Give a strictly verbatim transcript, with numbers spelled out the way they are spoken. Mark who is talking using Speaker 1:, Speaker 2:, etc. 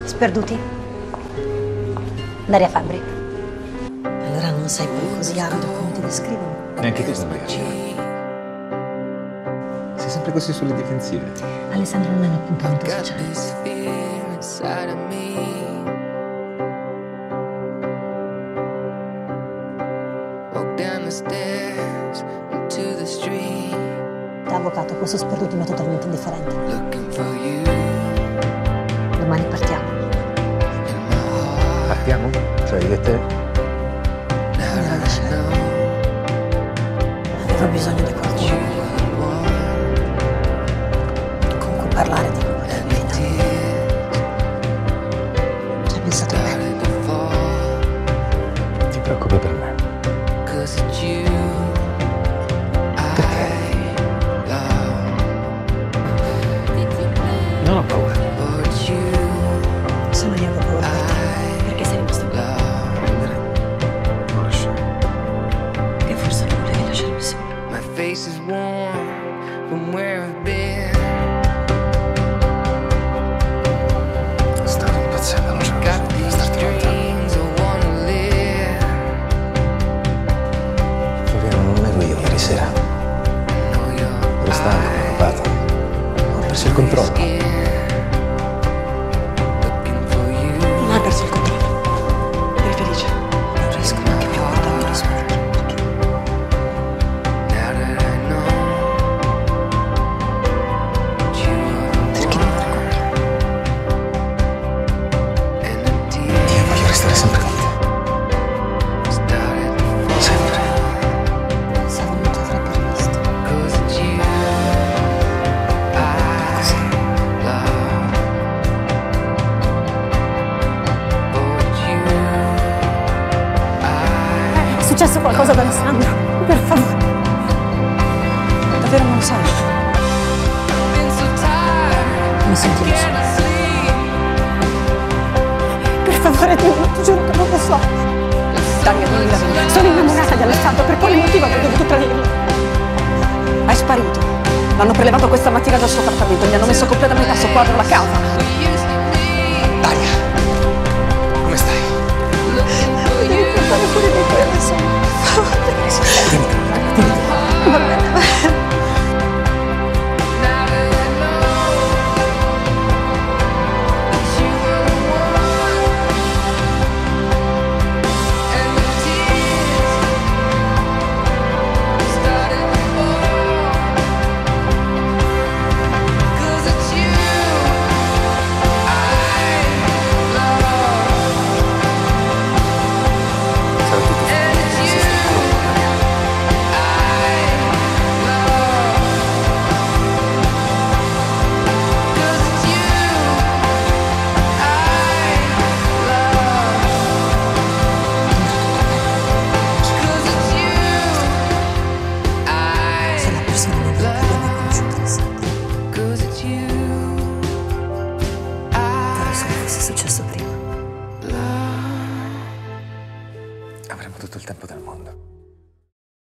Speaker 1: Sperduti? Daria Fabbri. Allora non sei poi così avido come ti descrivono?
Speaker 2: Neanche tu sembri avido. Sei sempre così sulle difensive.
Speaker 1: Alessandro non è un appuntamento sociale. Da avvocato, questo sperduto mi è totalmente indifferente. Domani partiamo.
Speaker 2: Partiamo? Cioè io e te?
Speaker 1: Non gliela lascerò. Avevo bisogno di qualcuno con cui parlare di quello della mia vita. Ci hai pensato bene?
Speaker 2: Ti preoccupi per me? Perché? Non ho paura.
Speaker 1: Sono io che ho paura per te. Perché sei rimasto qui?
Speaker 2: Rendere. Non lasciare.
Speaker 1: Che forse non volevi lasciarmi sola.
Speaker 3: My face is warm from where I've been.
Speaker 2: Stavo impazzendo, non ce la
Speaker 3: Got
Speaker 2: faccio.
Speaker 3: these
Speaker 2: Starti lontano.
Speaker 3: dreams I wanna live.
Speaker 2: Floriano, non ero io ieri sera.
Speaker 3: Know you're
Speaker 2: Ero stanco, preoccupato. Ho perso il controllo.
Speaker 3: looking for you.
Speaker 1: Non hai perso il controllo. Eri felice. Non riesco neanche più a guardarmi allo specchio.
Speaker 3: Now that I know that you are the
Speaker 1: Perché non vergogni?
Speaker 3: and the deal
Speaker 2: Io voglio restare sempre con te.
Speaker 3: started to fall.
Speaker 2: Sempre.
Speaker 1: Pensavo non ti avrebbe rivisto.
Speaker 3: 'Cause it's you I love. Oh, it's you I
Speaker 1: È successo qualcosa ad Alessandro? Per favore. Davvero non lo sai?
Speaker 3: been so tired.
Speaker 1: Mi sentivo sola.
Speaker 3: Can't sleep.
Speaker 1: Per favore, Dio, ti giuro che non lo so. Daria, non mi la vedo. Sono innamorata di Alessandro. Per quale motivo avrei dovuto tradirlo? È sparito. L'hanno prelevato questa mattina dal suo appartamento. Gli hanno messo completamente a soqquadro la casa.
Speaker 3: We used to be
Speaker 2: Daria, come stai?
Speaker 3: looking for you.
Speaker 1: Devi portare fuori dei tuoi adesso. Va bene.
Speaker 3: Now that I know that you were the one, and the tears started to fall. 'Cause it's you I love,
Speaker 2: Sarà tutto
Speaker 3: and it's you I love. 'Cause it's you I love. 'Cause it's you I
Speaker 1: Sei la persona migliore che abbia mai conosciuto, Alessandro.
Speaker 3: 'Cause it's you
Speaker 1: Vorrei
Speaker 3: I
Speaker 1: solo fosse successo prima.
Speaker 3: love.
Speaker 2: Avremo tutto il tempo del mondo.